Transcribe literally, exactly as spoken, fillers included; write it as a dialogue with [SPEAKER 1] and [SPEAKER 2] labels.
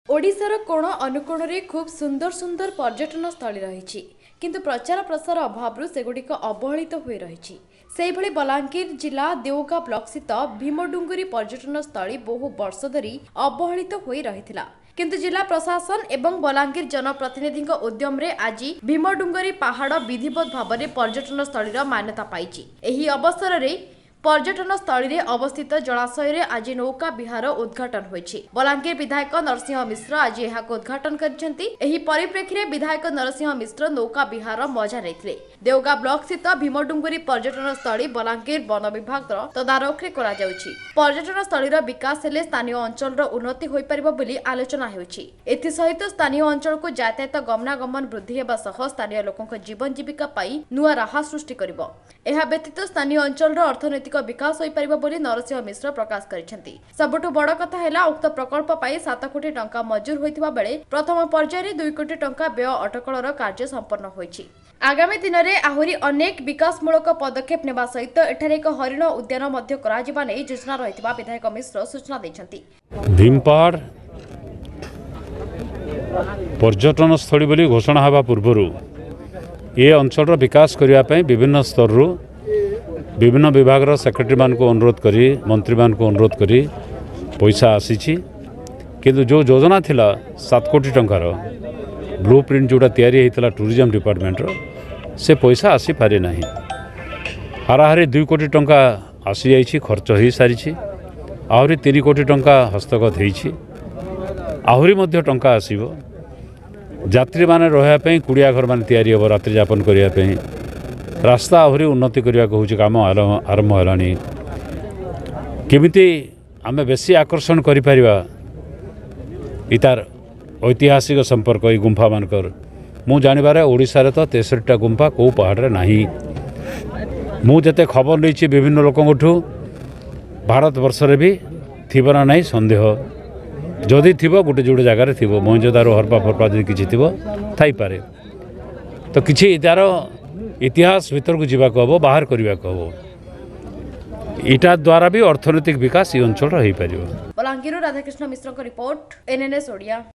[SPEAKER 1] ओडिशार कोण अनुकोण में खूब सुंदर सुंदर पर्यटन स्थली रही किंतु प्रचार प्रसार अभाव सेगुड़िक अवहेलित हो रही से भली बलांगीर जिला देवगा ब्लॉक स्थित भीमडुंगुरी पर्यटन स्थली बहु वर्ष धरी अवहेलित हो रही किंतु जिला प्रशासन एवं बलांगीर जनप्रतिनिधि उद्यम रे आज भीमडुंगुरी पहाड़ विधिवत भाव में पर्यटन स्थली मान्यता पाई। एही अवसर रे पर्यटन स्थली रे अवस्थित जलाशय रे आज नौका विहार उद्घाटन होईछि। बलांगीर विधायक नरसिंह मिश्र आज यहाक उद्घाटन करिसेंति। एही परिप्रेक्षी रे विधायक नरसिंह मिश्र नौका विहार मजा लेथिले। देवगा ब्लॉक स्थित भीमडुंगुरी पर्यटन स्थली बलांगीर वन विभाग तदारख रे करा जाउछि। पर्यटन स्थली रो विकास हेले स्थानीय अंचल रो उन्नति होई परिबो बोली आलोचना हेउछि। एथि सहित स्थानीय अंचल को यातायात गमनागमन वृद्धि हेबा सह स्थानीय लोकक जीवन जीविका पाई नुआ राहा सृष्टि करिबो। एहा व्यतीत स्थानीय अंचल रो अर्थनैतिक विकास होई परिबो बोली नरसिंह मिश्र प्रकाश करिसेंति। सबटु बड़ कथा हैला उक्त प्रकल्प पाई सात कोटी टंका मंजूर होइथिबा बेले प्रथम पर्याय रे दो कोटी टंका व्यय अटकलर कार्य संपन्न होईछि। आगामी दिन में आहुरी अनेक विकासमूलक पदक्षेप नेबा सहित एठारे एक हरिण उद्यान मध्य कराजिबा नै योजना रहितबा विधायक मिश्र सूचना दैछन्ति।
[SPEAKER 2] भीमपहाड़ पर्यटन स्थली बोली घोषणा हवा पूर्व ये अंचल विकास करने विभिन्न स्तर रु विभिन्न विभाग सेक्रेटरी मान को अनुरोध करी मंत्री मान को अनुरोध करी पैसा आसी किंतु जो योजना थिला सात कोटी टंकार ब्लू प्रिंट जोड़ा तैयारी होता टूरिज्म डिपार्टमेंट रो से पैसा आसी पारि नाही। हाराहारी दुई कोटी टंका आसी जाइछि खर्च हो सारी आहरी तीन कोटी टंका हस्तगत होइछि आहरी मध्य टंका आसीबो यात्री माने रहया पई कुड़िया घर मान तैयारी हो रात्रि यापन करिया पई रास्ता आहरी उन्नति करने को हूँ काम आरंभ है केमिति आमे बेसी आकर्षण करिपर इतार ऐतिहासिक संपर्क ये गुंफा मानकर मु जानिबारे ओडिशा तो तेसठटा गुंफा कौ पहाड़ नहीं मु जते खबर नहीं विभिन्न लोकों भारत वर्ष रे भी थिबो ना नहीं संदेह जदि थिबो गोटे जोड़े जगार थिबो मोहनजोदारो हरपा फरपा जदि किछि थिबो थाई पारे तो किछि इतार इतिहास भीतर को जीवा हम बाहर करने को हम इटा द्वारा भी अर्थनैतिक विकास ये अंचल हो पार।
[SPEAKER 1] Balangir Radhakrishna Mishra report N N S Odia.